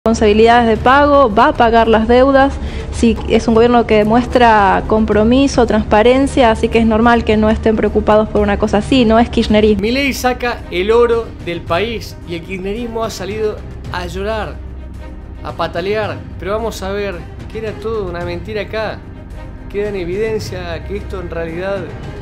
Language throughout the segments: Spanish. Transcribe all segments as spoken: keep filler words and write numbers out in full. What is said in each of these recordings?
Responsabilidades de pago, va a pagar las deudas, si es un gobierno que demuestra compromiso, transparencia, así que es normal que no estén preocupados por una cosa así, no es kirchnerismo. Milei saca el oro del país y el kirchnerismo ha salido a llorar, a patalear, pero vamos a ver que era todo una mentira acá. Queda en evidencia que esto en realidad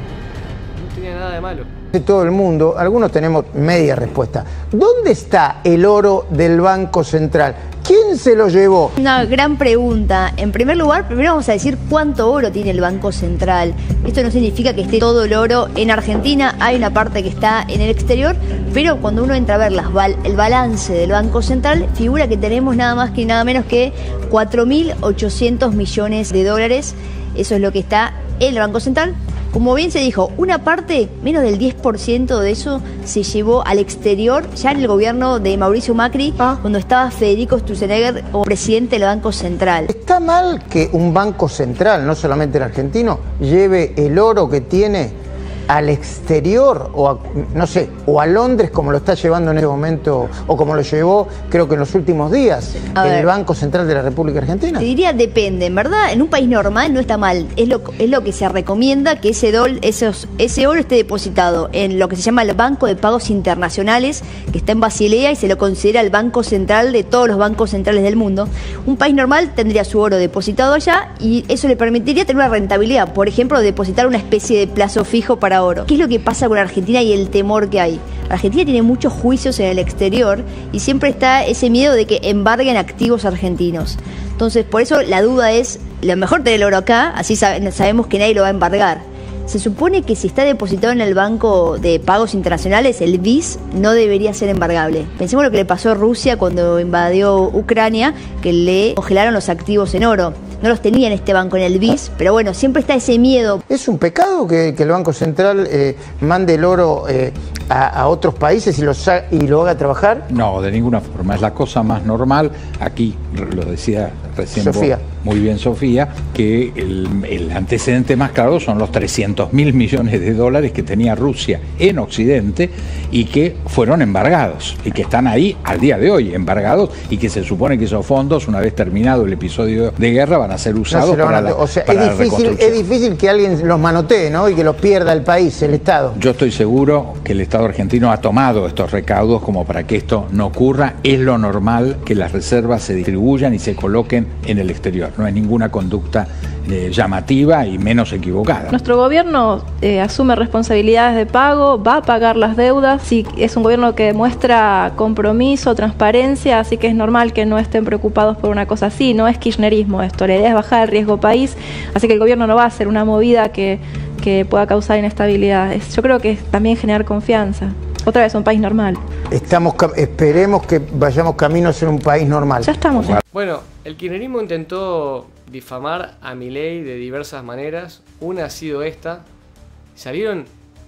no tenía nada de malo. De todo el mundo, algunos tenemos media respuesta. ¿Dónde está el oro del Banco Central? ¿Quién se lo llevó? Una gran pregunta. En primer lugar, primero vamos a decir cuánto oro tiene el Banco Central. Esto no significa que esté todo el oro en Argentina, hay una parte que está en el exterior, pero cuando uno entra a ver las, el balance del Banco Central, figura que tenemos nada más que nada menos que cuatro mil ochocientos millones de dólares. Eso es lo que está en el Banco Central. Como bien se dijo, una parte, menos del diez por ciento de eso, se llevó al exterior ya en el gobierno de Mauricio Macri, ah. cuando estaba Federico Sturzenegger como presidente del Banco Central. ¿Está mal que un banco central, no solamente el argentino, lleve el oro que tiene al exterior o a, no sé, o a Londres como lo está llevando en este momento o como lo llevó creo que en los últimos días a en ver, el Banco Central de la República Argentina? Te diría depende, en verdad en un país normal no está mal, es lo, es lo que se recomienda que ese, dol, esos, ese oro esté depositado en lo que se llama el Banco de Pagos Internacionales, que está en Basilea y se lo considera el Banco Central de todos los bancos centrales del mundo. Un país normal tendría su oro depositado allá y eso le permitiría tener una rentabilidad, por ejemplo depositar una especie de plazo fijo para oro. ¿Qué es lo que pasa con Argentina y el temor que hay? Argentina tiene muchos juicios en el exterior y siempre está ese miedo de que embarguen activos argentinos. Entonces, por eso la duda es, lo mejor tener el oro acá, así sabemos que nadie lo va a embargar. Se supone que si está depositado en el Banco de Pagos Internacionales, el B I S no debería ser embargable. Pensemos lo que le pasó a Rusia cuando invadió Ucrania, que le congelaron los activos en oro. No los tenía en este banco, en el B I S, pero bueno, siempre está ese miedo. ¿Es un pecado que, que el Banco Central eh, mande el oro eh, a, a otros países y lo, y lo haga trabajar? No, de ninguna forma. Es la cosa más normal. Aquí lo decía recién Sofía. Vos, muy bien Sofía, que el, el antecedente más claro son los trescientos mil millones de dólares que tenía Rusia en Occidente y que fueron embargados y que están ahí al día de hoy embargados y que se supone que esos fondos, una vez terminado el episodio de guerra, van a ser usados no para, la, o sea, para es difícil, la reconstrucción. Es difícil que alguien los manotee, ¿no? Y que los pierda el país, el Estado. Yo estoy seguro que el Estado argentino ha tomado estos recaudos como para que esto no ocurra. Es lo normal que las reservas se distribuyan y se coloquen en el exterior. No hay ninguna conducta eh, llamativa y menos equivocada. Nuestro gobierno eh, asume responsabilidades de pago, va a pagar las deudas, si es un gobierno que demuestra compromiso, transparencia, así que es normal que no estén preocupados por una cosa así, no es kirchnerismo esto, la idea es bajar el riesgo país, así que el gobierno no va a hacer una movida que, que pueda causar inestabilidad. Es, yo creo que es también generar confianza. Otra vez, un país normal. Estamos, esperemos que vayamos camino a ser un país normal. Ya estamos. Bueno, el kirchnerismo intentó difamar a Milei de diversas maneras. Una ha sido esta. Salieron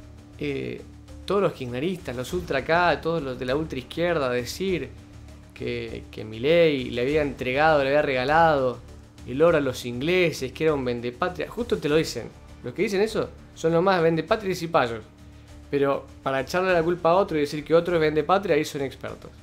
eh, todos los kirchneristas, los ultra acá, todos los de la ultra izquierda a decir que, que Milei le había entregado, le había regalado el oro a los ingleses, que era un vendepatria. Justo te lo dicen. Los que dicen eso son los más vendepatrias y payos. Pero para echarle la culpa a otro y decir que otro es vendepatria, ahí son expertos.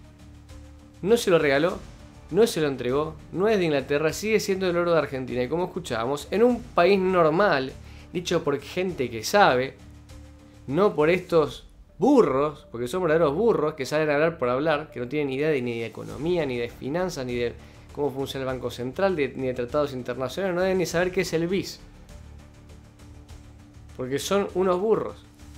No se lo regaló, no se lo entregó, no es de Inglaterra, sigue siendo el oro de Argentina. Y como escuchábamos, en un país normal, dicho por gente que sabe, no por estos burros, porque son verdaderos burros que salen a hablar por hablar, que no tienen ni idea de, ni de economía, ni de finanzas, ni de cómo funciona el Banco Central, de, ni de tratados internacionales, no deben ni saber qué es el B I S. Porque son unos burros.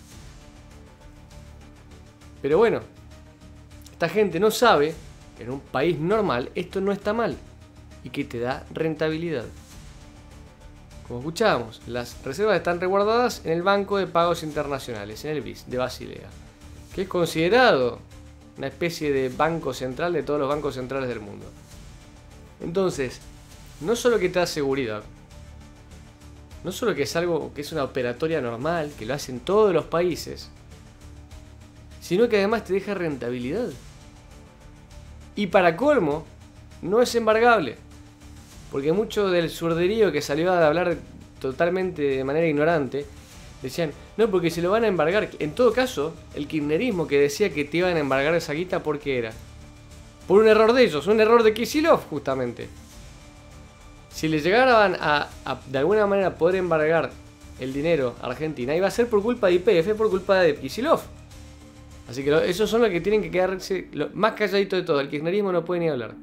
Pero bueno, esta gente no sabe que en un país normal esto no está mal y que te da rentabilidad. Como escuchábamos, las reservas están resguardadas en el Banco de Pagos Internacionales, en el B I S de Basilea, que es considerado una especie de banco central de todos los bancos centrales del mundo. Entonces, no solo que te da seguridad, no solo que es algo que es una operatoria normal, que lo hacen todos los países, sino que además te deja rentabilidad. Y para colmo, no es embargable. Porque mucho del surderío que salió a hablar totalmente de manera ignorante, decían, no, porque se lo van a embargar. En todo caso, el kirchnerismo que decía que te iban a embargar esa guita, ¿por qué era? por un error de ellos, un error de Kicillof justamente. Si le llegaran a, a de alguna manera poder embargar el dinero a Argentina, iba a ser por culpa de Y P F, por culpa de Kicillof. Así que lo, esos son los que tienen que quedarse lo, más calladitos de todo. El kirchnerismo no puede ni hablar.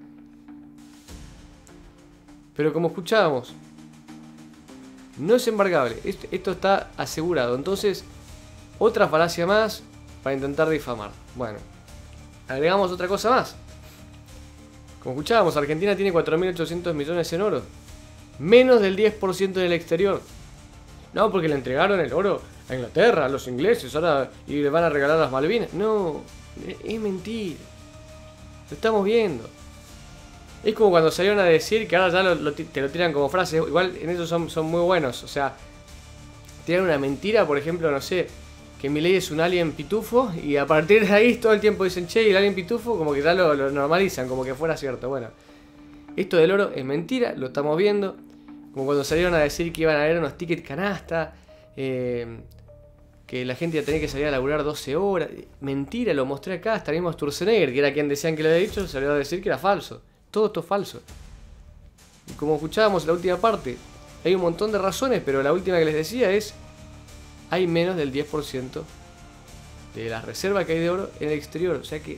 Pero como escuchábamos, no es embargable. Esto, esto está asegurado. Entonces, otra falacia más para intentar difamar. Bueno, agregamos otra cosa más. Como escuchábamos, Argentina tiene cuatro mil ochocientos millones en oro. Menos del diez por ciento en el exterior. No, porque le entregaron el oro a Inglaterra, a los ingleses, ahora y le van a regalar las Malvinas. No, es mentira. Lo estamos viendo. Es como cuando salieron a decir que ahora ya lo, lo, te lo tiran como frase. Igual en eso son, son muy buenos. O sea, tiran una mentira, por ejemplo, no sé, que Milei es un alien pitufo. Y a partir de ahí todo el tiempo dicen, che, y el alien pitufo, como que ya lo, lo normalizan, como que fuera cierto. Bueno, esto del oro es mentira, lo estamos viendo. Como cuando salieron a decir que iban a haber unos tickets canasta. Eh, que la gente iba a tener que salir a laburar doce horas. Mentira, lo mostré acá. Hasta mismo Sturzenegger, que era quien decían que lo había dicho, salió a decir que era falso. Todo esto es falso. Y como escuchábamos en la última parte, hay un montón de razones, pero la última que les decía es: hay menos del diez por ciento de la reserva que hay de oro en el exterior. O sea que...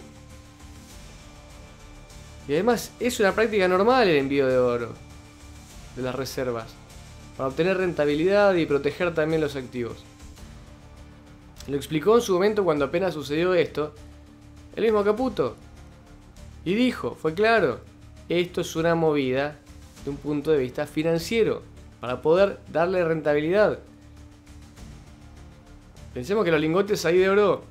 Y además es una práctica normal el envío de oro de las reservas, para obtener rentabilidad y proteger también los activos. Lo explicó en su momento cuando apenas sucedió esto el mismo Caputo. Y dijo, fue claro, esto es una movida de un punto de vista financiero, para poder darle rentabilidad. Pensemos que los lingotes ahí de oro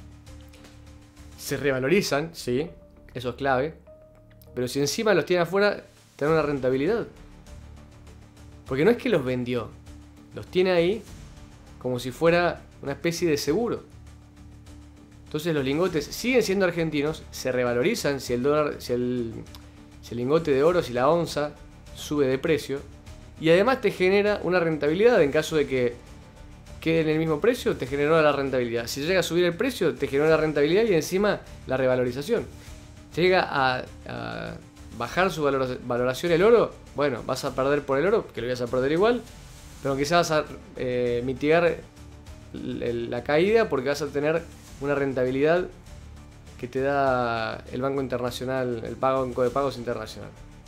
se revalorizan, sí, eso es clave. Pero si encima los tiene afuera, tienen una rentabilidad. Porque no es que los vendió, los tiene ahí como si fuera una especie de seguro. Entonces los lingotes siguen siendo argentinos, se revalorizan si el dólar, si el, si el lingote de oro, si la onza sube de precio, y además te genera una rentabilidad en caso de que quede en el mismo precio, te generó la rentabilidad. Si llega a subir el precio, te generó la rentabilidad y encima la revalorización. Llega a, a bajar su valoración el oro, bueno, vas a perder por el oro, que lo vas a perder igual, pero quizás vas a eh, mitigar la caída porque vas a tener una rentabilidad que te da el Banco Internacional, el Banco de Pagos Internacional.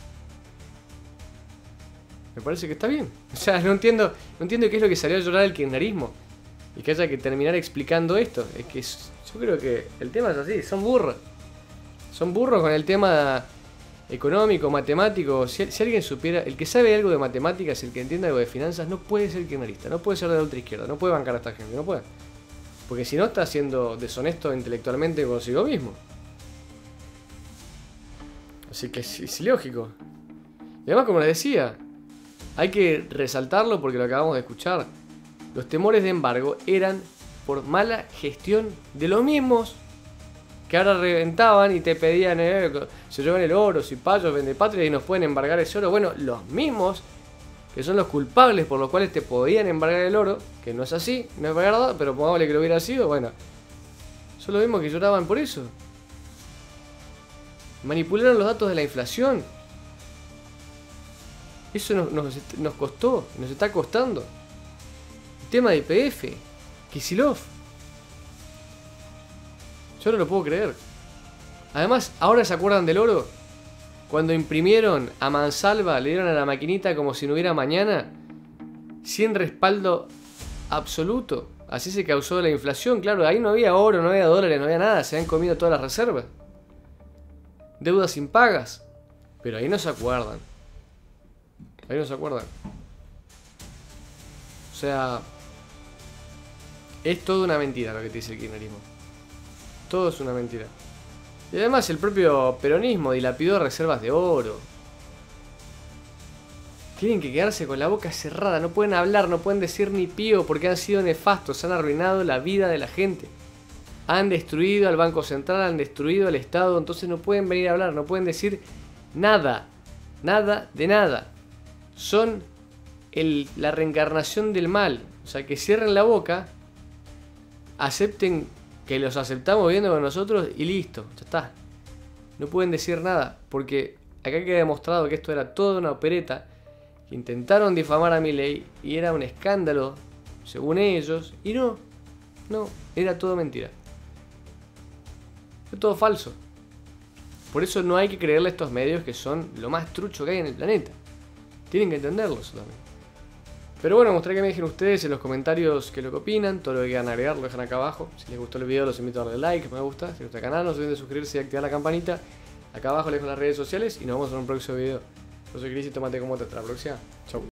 Me parece que está bien. O sea, no entiendo, no entiendo qué es lo que salió a llorar el kirchnerismo y que haya que terminar explicando esto. Es que es, yo creo que el tema es así, son burros. Son burros con el tema económico, matemático. Si, si alguien supiera, el que sabe algo de matemáticas, el que entiende algo de finanzas, no puede ser kirchnerista, no puede ser de la ultraizquierda, no puede bancar a esta gente, no puede. Porque si no está siendo deshonesto intelectualmente consigo mismo. Así que es, es ilógico. Y además, como les decía, hay que resaltarlo porque lo acabamos de escuchar. Los temores de embargo eran por mala gestión de los mismos que ahora reventaban y te pedían, eh, se llevan el oro, si payos, vende patria y nos pueden embargar ese oro. Bueno, los mismos que son los culpables por los cuales te podían embargar el oro, que no es así, no es verdad, pero pongámosle que lo hubiera sido, bueno, son los mismos que lloraban por eso. Manipularon los datos de la inflación. Eso nos, nos, nos costó, nos está costando. El tema de Y P F, Kicillof. Yo no lo puedo creer. Además, ahora se acuerdan del oro. Cuando imprimieron a mansalva, le dieron a la maquinita como si no hubiera mañana, sin respaldo absoluto. Así se causó la inflación. Claro, ahí no había oro, no había dólares, no había nada. Se habían comido todas las reservas. Deudas impagas. Pero ahí no se acuerdan. Ahí no se acuerdan. O sea, es toda una mentira lo que te dice el kirchnerismo. Todo es una mentira. Y además el propio peronismo dilapidó reservas de oro. Tienen que quedarse con la boca cerrada, no pueden hablar, no pueden decir ni pío porque han sido nefastos, han arruinado la vida de la gente. Han destruido al Banco Central, han destruido al Estado, entonces no pueden venir a hablar, no pueden decir nada, nada de nada. Son el, la reencarnación del mal, o sea que cierren la boca, acepten que los aceptamos viendo con nosotros y listo, ya está. no pueden decir nada, porque acá queda demostrado que esto era toda una opereta, que intentaron difamar a Milei y era un escándalo, según ellos, y no, no, era todo mentira. Fue todo falso. Por eso no hay que creerle a estos medios que son lo más trucho que hay en el planeta. Tienen que entenderlo eso también. Pero bueno, me gustaría que me dejen ustedes en los comentarios qué es lo que opinan, todo lo que quieran agregar lo dejan acá abajo. Si les gustó el video los invito a darle like, me gusta, si les gusta el canal no se olviden de suscribirse y activar la campanita. Acá abajo les dejo las redes sociales y nos vemos en un próximo video. Yo soy Cris y tomate como te. Hasta la próxima. Chau.